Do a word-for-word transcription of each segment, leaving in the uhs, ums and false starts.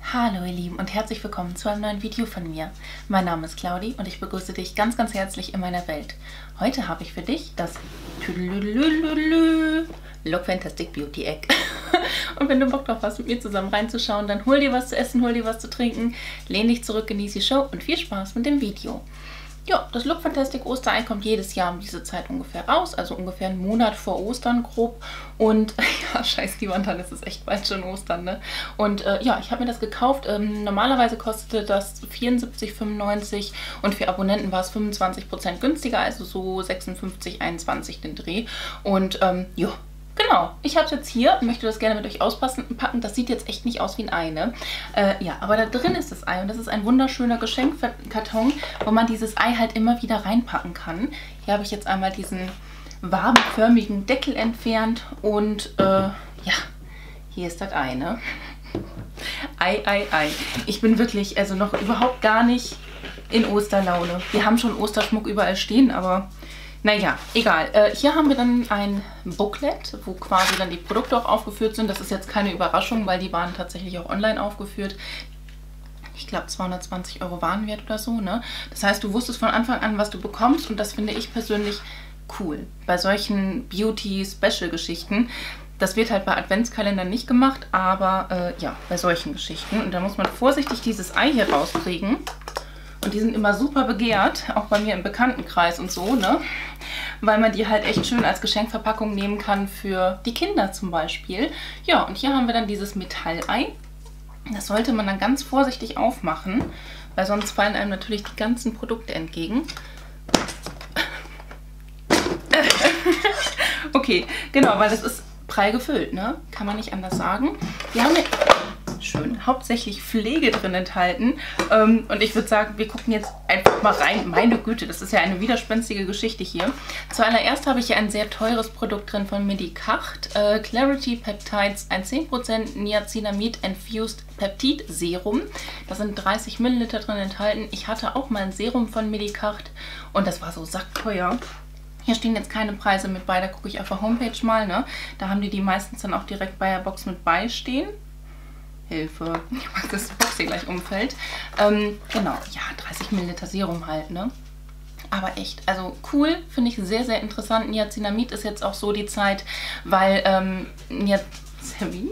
Hallo ihr Lieben und herzlich willkommen zu einem neuen Video von mir. Mein Name ist Claudi und ich begrüße dich ganz ganz herzlich in meiner Welt. Heute habe ich für dich das Look Fantastic Beauty Egg. Und wenn du Bock drauf hast, mit mir zusammen reinzuschauen, dann hol dir was zu essen, hol dir was zu trinken, lehn dich zurück, genieß die Show und viel Spaß mit dem Video. Ja, das Look Fantastic Osterei kommt jedes Jahr um diese Zeit ungefähr raus, also ungefähr einen Monat vor Ostern grob. Und ja, scheiß die Wand, dann ist es echt bald schon Ostern, ne? Und äh, ja, ich habe mir das gekauft. Ähm, normalerweise kostete das vierundsiebzig fünfundneunzig und für Abonnenten war es fünfundzwanzig Prozent günstiger, also so sechsundfünfzig, einundzwanzig den Dreh. Und ähm, ja. Genau, ich habe es jetzt hier und möchte das gerne mit euch auspacken. Das sieht jetzt echt nicht aus wie ein Ei, ne? Äh, ja, aber da drin ist das Ei und das ist ein wunderschöner Geschenkkarton, wo man dieses Ei halt immer wieder reinpacken kann. Hier habe ich jetzt einmal diesen wabenförmigen Deckel entfernt und äh, ja, hier ist das Ei, ne? Ei, Ei, Ei. Ich bin wirklich, also noch überhaupt gar nicht in Osterlaune. Wir haben schon Osterschmuck überall stehen, aber... Naja, egal. Äh, hier haben wir dann ein Booklet, wo quasi dann die Produkte auch aufgeführt sind. Das ist jetzt keine Überraschung, weil die waren tatsächlich auch online aufgeführt. Ich glaube zweihundertzwanzig Euro Warenwert oder so, ne? Das heißt, du wusstest von Anfang an, was du bekommst und das finde ich persönlich cool. Bei solchen Beauty-Special-Geschichten. Das wird halt bei Adventskalendern nicht gemacht, aber äh, ja, bei solchen Geschichten. Und da muss man vorsichtig dieses Ei hier rauskriegen. Und die sind immer super begehrt, auch bei mir im Bekanntenkreis und so, ne? Weil man die halt echt schön als Geschenkverpackung nehmen kann für die Kinder zum Beispiel. Ja, und hier haben wir dann dieses Metallei. Das sollte man dann ganz vorsichtig aufmachen, weil sonst fallen einem natürlich die ganzen Produkte entgegen. Okay, genau, weil das ist prall gefüllt, ne? Kann man nicht anders sagen. Wir haben hier... schön, hauptsächlich Pflege drin enthalten. Ähm, und ich würde sagen, wir gucken jetzt einfach mal rein. Meine Güte, das ist ja eine widerspenstige Geschichte hier. Zuallererst habe ich hier ein sehr teures Produkt drin von Medicacht. Äh, Clarity Peptides, ein zehn Prozent Niacinamid Infused Peptid Serum. Da sind dreißig Milliliter drin enthalten. Ich hatte auch mal ein Serum von Medicacht und das war so sackteuer. Hier stehen jetzt keine Preise mit bei, da gucke ich auf der Homepage mal, ne? Da haben die die meistens dann auch direkt bei der Box mit beistehen. Hilfe, ich mag, dass die Box hier gleich umfällt. Ähm, genau, ja, dreißig Milliliter Serum halt, ne? Aber echt, also cool, finde ich sehr, sehr interessant. Niacinamid ist jetzt auch so die Zeit, weil, ähm, Niacinamid?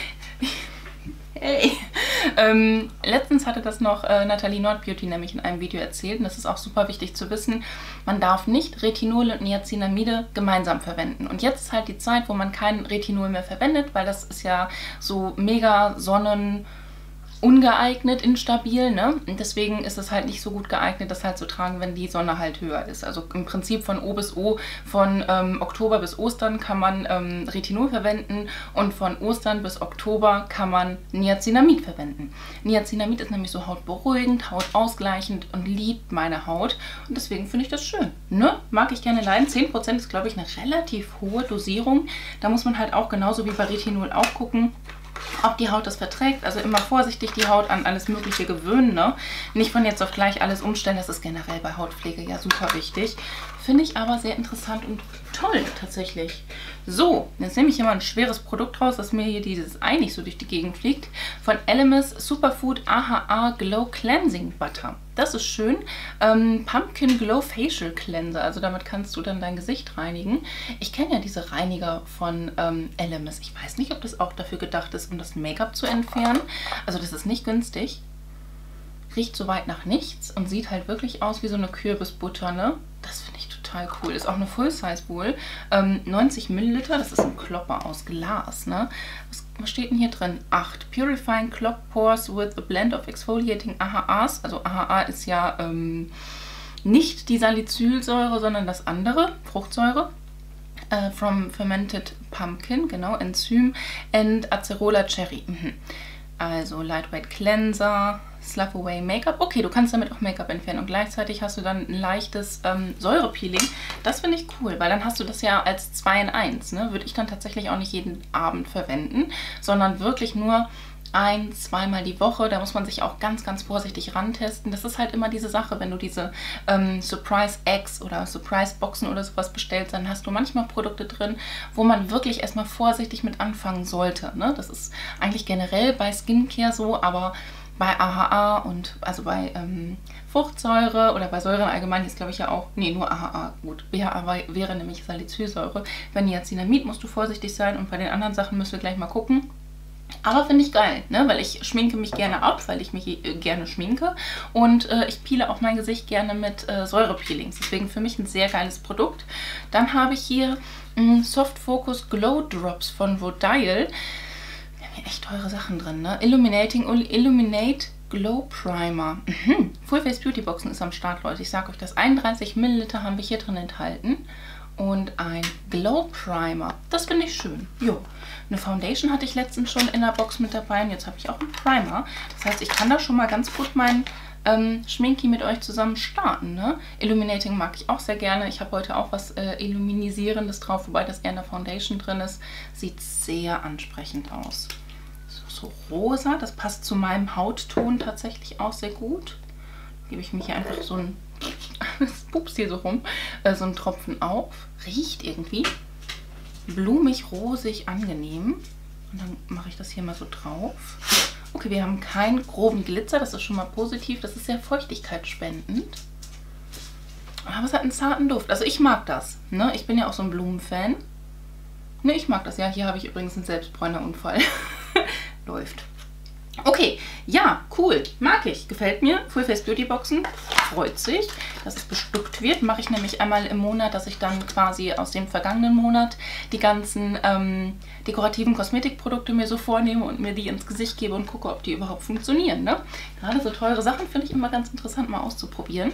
Hey. Ähm, letztens hatte das noch äh, Nathalie Nordbeauty nämlich in einem Video erzählt und das ist auch super wichtig zu wissen. Man darf nicht Retinol und Niacinamide gemeinsam verwenden. Und jetzt ist halt die Zeit, wo man kein Retinol mehr verwendet, weil das ist ja so mega sonnen... ungeeignet, instabil, ne? Und deswegen ist es halt nicht so gut geeignet, das halt zu tragen, wenn die Sonne halt höher ist. Also im Prinzip von O bis O, von ähm, Oktober bis Ostern kann man ähm, Retinol verwenden und von Ostern bis Oktober kann man Niacinamid verwenden. Niacinamid ist nämlich so hautberuhigend, hautausgleichend und liebt meine Haut und deswegen finde ich das schön, ne? Mag ich gerne leiden. zehn Prozent ist, glaube ich, eine relativ hohe Dosierung. Da muss man halt auch genauso wie bei Retinol auch gucken, ob die Haut das verträgt. Also immer vorsichtig die Haut an alles Mögliche gewöhnen, ne? Nicht von jetzt auf gleich alles umstellen. Das ist generell bei Hautpflege ja super wichtig. Finde ich aber sehr interessant und toll tatsächlich. So, jetzt nehme ich hier mal ein schweres Produkt raus, dass mir hier dieses Ei nicht so durch die Gegend fliegt. Von Elemis Superfood A H A Glow Cleansing Butter. Das ist schön. Ähm, Pumpkin Glow Facial Cleanser. Also damit kannst du dann dein Gesicht reinigen. Ich kenne ja diese Reiniger von ähm, Elemis. Ich weiß nicht, ob das auch dafür gedacht ist, um das Make-up zu entfernen. Also das ist nicht günstig. Riecht soweit nach nichts und sieht halt wirklich aus wie so eine Kürbisbutter, ne? Das finde ich total cool. Ist auch eine Full-Size-Bowl. Ähm, neunzig Milliliter, das ist ein Klopper aus Glas, ne? Was, was steht denn hier drin? acht. Purifying Clog Pores with a blend of exfoliating A H As. Also A H A ist ja ähm, nicht die Salicylsäure, sondern das andere, Fruchtsäure. Uh, from fermented pumpkin, genau, Enzym and Acerola Cherry. Mhm. Also Lightweight Cleanser, Slough Away Make-up. Okay, du kannst damit auch Make-up entfernen und gleichzeitig hast du dann ein leichtes ähm, Säurepeeling. Das finde ich cool, weil dann hast du das ja als zwei in eins. Ne? Würde ich dann tatsächlich auch nicht jeden Abend verwenden, sondern wirklich nur ein-, zweimal die Woche. Da muss man sich auch ganz, ganz vorsichtig rantesten. Das ist halt immer diese Sache, wenn du diese ähm, Surprise Eggs oder Surprise Boxen oder sowas bestellst, dann hast du manchmal Produkte drin, wo man wirklich erstmal vorsichtig mit anfangen sollte. Ne? Das ist eigentlich generell bei Skincare so, aber bei A H A und also bei ähm, Fruchtsäure oder bei Säuren allgemein ist, glaube ich, ja auch, nee, nur A H A, gut, B H A wäre nämlich Salicylsäure. Bei Niacinamid musst du vorsichtig sein und bei den anderen Sachen müssen wir gleich mal gucken. Aber finde ich geil, ne? Weil ich schminke mich gerne ab, weil ich mich äh, gerne schminke und äh, ich peele auch mein Gesicht gerne mit äh, Säurepeelings. Deswegen für mich ein sehr geiles Produkt. Dann habe ich hier mh, Soft Focus Glow Drops von Rodial. Echt teure Sachen drin, ne? Illuminating Illuminate Glow Primer. Mhm. Full Face Beauty Boxen ist am Start, Leute. Ich sage euch das. einunddreißig Milliliter haben wir hier drin enthalten. Und ein Glow Primer. Das finde ich schön. Jo. Eine Foundation hatte ich letztens schon in der Box mit dabei. Und jetzt habe ich auch einen Primer. Das heißt, ich kann da schon mal ganz gut meinen ähm, Schminki mit euch zusammen starten, ne? Illuminating mag ich auch sehr gerne. Ich habe heute auch was äh, Illuminisierendes drauf, wobei das eher in der Foundation drin ist. Sieht sehr ansprechend aus. So rosa, das passt zu meinem Hautton tatsächlich auch sehr gut. Gebe ich mir hier einfach so ein es pupst hier so rum, äh, so einen Tropfen auf. Riecht irgendwie blumig, rosig, angenehm. Und dann mache ich das hier mal so drauf. Okay, wir haben keinen groben Glitzer, das ist schon mal positiv. Das ist sehr feuchtigkeitsspendend. Aber es hat einen zarten Duft. Also ich mag das. Ne? Ich bin ja auch so ein Blumenfan. Ne, ich mag das. Ja, hier habe ich übrigens einen Selbstbräunerunfall. Läuft. Okay, ja, cool. Mag ich. Gefällt mir. Full Face Beauty Boxen. Freut sich, dass es bestückt wird. Mache ich nämlich einmal im Monat, dass ich dann quasi aus dem vergangenen Monat die ganzen ähm, dekorativen Kosmetikprodukte mir so vornehme und mir die ins Gesicht gebe und gucke, ob die überhaupt funktionieren. Ne? Gerade so teure Sachen finde ich immer ganz interessant mal auszuprobieren.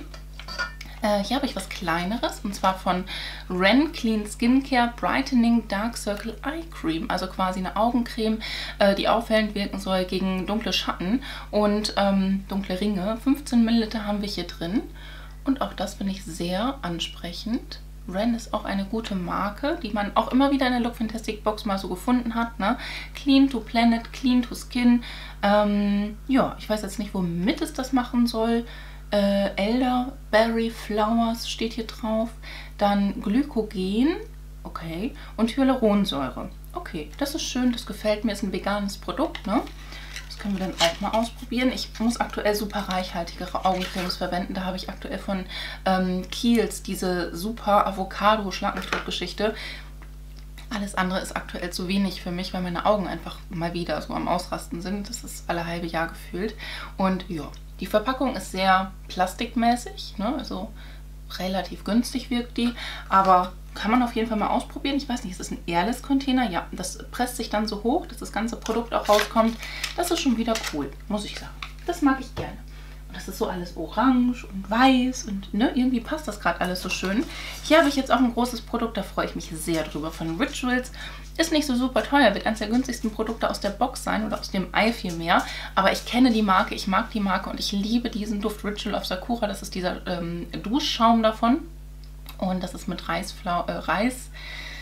Äh, hier habe ich was Kleineres und zwar von Ren Clean Skincare Brightening Dark Circle Eye Cream. Also quasi eine Augencreme, äh, die aufhellend wirken soll gegen dunkle Schatten und ähm, dunkle Ringe. fünfzehn Milliliter haben wir hier drin und auch das finde ich sehr ansprechend. Ren ist auch eine gute Marke, die man auch immer wieder in der Look Fantastic Box mal so gefunden hat. Ne? Clean to Planet, Clean to Skin. Ähm, ja, ich weiß jetzt nicht, womit es das machen soll. Äh, Elderberry Flowers steht hier drauf. Dann Glykogen, okay, und Hyaluronsäure. Okay, das ist schön, das gefällt mir, ist ein veganes Produkt, ne? Das können wir dann auch mal ausprobieren. Ich muss aktuell super reichhaltigere Augencremes verwenden. Da habe ich aktuell von ähm, Kiehl's diese super Avocado-Schlag-mich-tot-Geschichte. Alles andere ist aktuell zu wenig für mich, weil meine Augen einfach mal wieder so am Ausrasten sind. Das ist alle halbe Jahr gefühlt. Und ja, die Verpackung ist sehr plastikmäßig, ne? Also relativ günstig wirkt die, aber kann man auf jeden Fall mal ausprobieren. Ich weiß nicht, ist das ein Airless-Container? Ja, das presst sich dann so hoch, dass das ganze Produkt auch rauskommt. Das ist schon wieder cool, muss ich sagen. Das mag ich gerne. Und das ist so alles orange und weiß und ne, irgendwie passt das gerade alles so schön. Hier habe ich jetzt auch ein großes Produkt, da freue ich mich sehr drüber, von Rituals. Ist nicht so super teuer, wird eines der günstigsten Produkte aus der Box sein oder aus dem Ei vielmehr. Aber ich kenne die Marke, ich mag die Marke und ich liebe diesen Duft Ritual of Sakura. Das ist dieser ähm, Duschschaum davon. Und das ist mit Reisflau äh, Reis,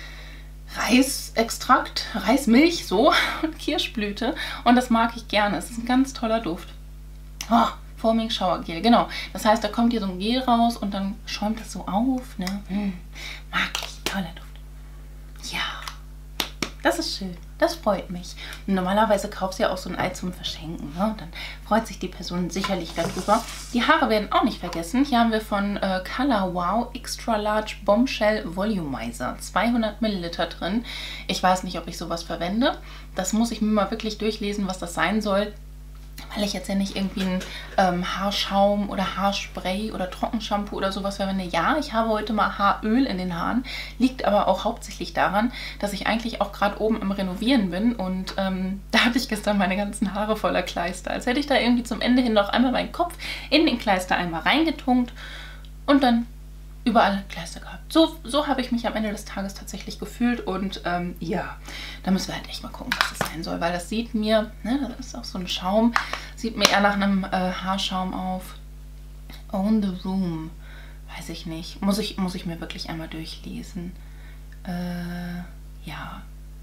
Reisextrakt, Reismilch, so, und Kirschblüte. Und das mag ich gerne. Es ist ein ganz toller Duft. Oh, Foaming Shower Gel, genau. Das heißt, da kommt hier so ein Gel raus und dann schäumt das so auf. Ne? Hm, mag ich. Toller Duft. Ja. Das ist schön, das freut mich. Und normalerweise kaufst du ja auch so ein Ei zum Verschenken. Ne? Dann freut sich die Person sicherlich darüber. Die Haare werden auch nicht vergessen. Hier haben wir von äh, Color Wow Extra Large Bombshell Volumizer. zweihundert Milliliter drin. Ich weiß nicht, ob ich sowas verwende. Das muss ich mir mal wirklich durchlesen, was das sein soll. Weil ich jetzt ja nicht irgendwie einen ähm, Haarschaum oder Haarspray oder Trockenshampoo oder sowas verwende. Ja, ich habe heute mal Haaröl in den Haaren. Liegt aber auch hauptsächlich daran, dass ich eigentlich auch gerade oben im Renovieren bin. Und ähm, da hatte ich gestern meine ganzen Haare voller Kleister. Als hätte ich da irgendwie zum Ende hin noch einmal meinen Kopf in den Kleister einmal reingetunkt und dann überall Kleister gehabt. So, so habe ich mich am Ende des Tages tatsächlich gefühlt und ähm, ja, da müssen wir halt echt mal gucken, was das sein soll, weil das sieht mir, ne, das ist auch so ein Schaum, sieht mir eher nach einem äh, Haarschaum auf. Own the Room, weiß ich nicht, muss ich, muss ich mir wirklich einmal durchlesen. Äh, ja,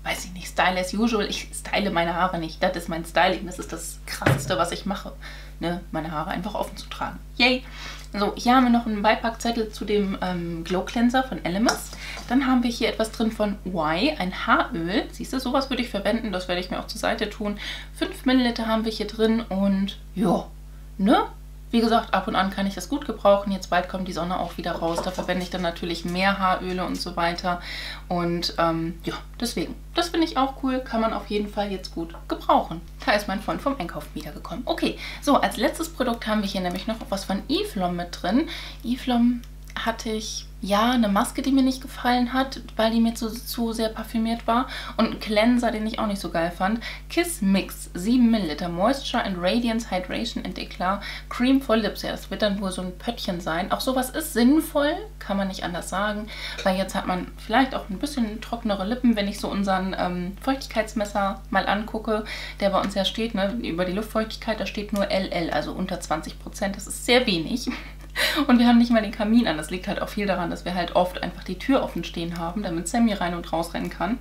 weiß ich nicht, Style as usual. Ich style meine Haare nicht. Das ist mein Styling. Das ist das Krasseste, was ich mache. Ne? Meine Haare einfach offen zu tragen. Yay! So, hier haben wir noch einen Beipackzettel zu dem ähm, Glow Cleanser von Elemis. Dann haben wir hier etwas drin von Y, ein Haaröl. Siehst du, sowas würde ich verwenden. Das werde ich mir auch zur Seite tun. fünf Milliliter haben wir hier drin und ja, ne? Wie gesagt, ab und an kann ich das gut gebrauchen. Jetzt bald kommt die Sonne auch wieder raus. Da verwende ich dann natürlich mehr Haaröle und so weiter. Und ähm, ja, deswegen. Das finde ich auch cool. Kann man auf jeden Fall jetzt gut gebrauchen. Da ist mein Freund vom Einkaufen wiedergekommen. Okay, so, als letztes Produkt haben wir hier nämlich noch was von Eve Lom mit drin. Eve Lom hatte ich, ja, eine Maske, die mir nicht gefallen hat, weil die mir zu, zu sehr parfümiert war. Und einen Cleanser, den ich auch nicht so geil fand. Kiss Mix, sieben Milliliter. Moisture and Radiance, Hydration and Eclat. Cream for Lips. Ja, das wird dann wohl so ein Pöttchen sein. Auch sowas ist sinnvoll, kann man nicht anders sagen. Weil jetzt hat man vielleicht auch ein bisschen trockenere Lippen, wenn ich so unseren ähm, Feuchtigkeitsmesser mal angucke, der bei uns ja steht, ne, über die Luftfeuchtigkeit, da steht nur L L, also unter zwanzig Prozent. Das ist sehr wenig. Und wir haben nicht mal den Kamin an. Das liegt halt auch viel daran, dass wir halt oft einfach die Tür offen stehen haben, damit Sammy rein und raus rennen kann.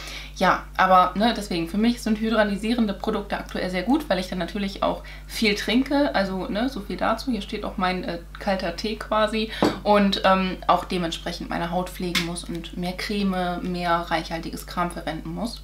Ja, aber ne, deswegen, für mich sind hydralisierende Produkte aktuell sehr gut, weil ich dann natürlich auch viel trinke. Also ne, so viel dazu. Hier steht auch mein äh, kalter Tee quasi. Und ähm, auch dementsprechend meine Haut pflegen muss und mehr Creme, mehr reichhaltiges Kram verwenden muss.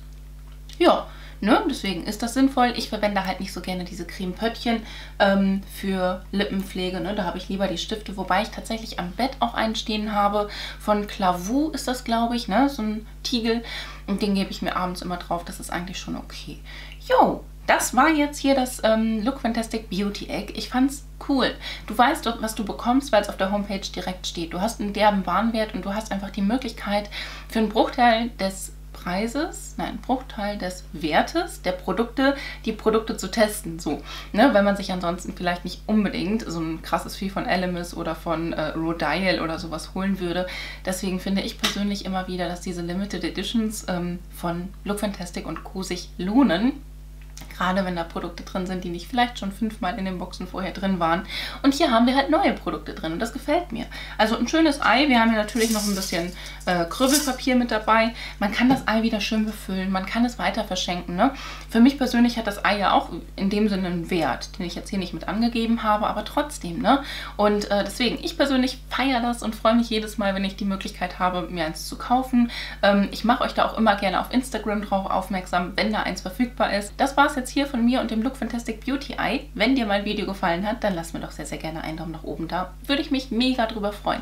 Ja, ne, deswegen ist das sinnvoll. Ich verwende halt nicht so gerne diese Cremepöttchen ähm, für Lippenpflege. Ne? Da habe ich lieber die Stifte, wobei ich tatsächlich am Bett auch einen stehen habe. Von Clavu ist das, glaube ich, ne? So ein Tiegel. Und den gebe ich mir abends immer drauf. Das ist eigentlich schon okay. Jo, das war jetzt hier das ähm, Look Fantastic Beauty Egg. Ich fand's cool. Du weißt doch, was du bekommst, weil es auf der Homepage direkt steht. Du hast einen derben Warenwert und du hast einfach die Möglichkeit, für einen Bruchteil des Preises, nein, Bruchteil des Wertes der Produkte, die Produkte zu testen, so, ne, weil man sich ansonsten vielleicht nicht unbedingt so ein krasses Vieh von Elemis oder von äh, Rodial oder sowas holen würde. Deswegen finde ich persönlich immer wieder, dass diese Limited Editions ähm, von Look Fantastic und Co. sich lohnen. Gerade wenn da Produkte drin sind, die nicht vielleicht schon fünfmal in den Boxen vorher drin waren. Und hier haben wir halt neue Produkte drin und das gefällt mir. Also ein schönes Ei. Wir haben hier natürlich noch ein bisschen äh, Krübelpapier mit dabei. Man kann das Ei wieder schön befüllen. Man kann es weiter verschenken. Ne? Für mich persönlich hat das Ei ja auch in dem Sinne einen Wert, den ich jetzt hier nicht mit angegeben habe, aber trotzdem. Ne? Und äh, deswegen, ich persönlich feiere das und freue mich jedes Mal, wenn ich die Möglichkeit habe, mir eins zu kaufen. Ähm, ich mache euch da auch immer gerne auf Instagram drauf aufmerksam, wenn da eins verfügbar ist. Das war es jetzt hier von mir und dem Look Fantastic Beauty Eye. Wenn dir mein Video gefallen hat, dann lass mir doch sehr, sehr gerne einen Daumen nach oben da. Würde ich mich mega drüber freuen.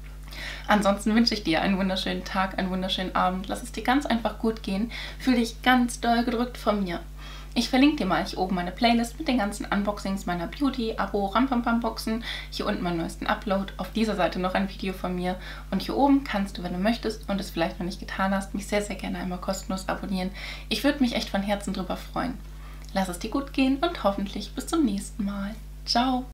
Ansonsten wünsche ich dir einen wunderschönen Tag, einen wunderschönen Abend. Lass es dir ganz einfach gut gehen. Fühl dich ganz doll gedrückt von mir. Ich verlinke dir mal hier oben meine Playlist mit den ganzen Unboxings meiner Beauty, Abo, Rampampam-Boxen. Hier unten meinen neuesten Upload. Auf dieser Seite noch ein Video von mir. Und hier oben kannst du, wenn du möchtest und es vielleicht noch nicht getan hast, mich sehr, sehr gerne einmal kostenlos abonnieren. Ich würde mich echt von Herzen drüber freuen. Lass es dir gut gehen und hoffentlich bis zum nächsten Mal. Ciao!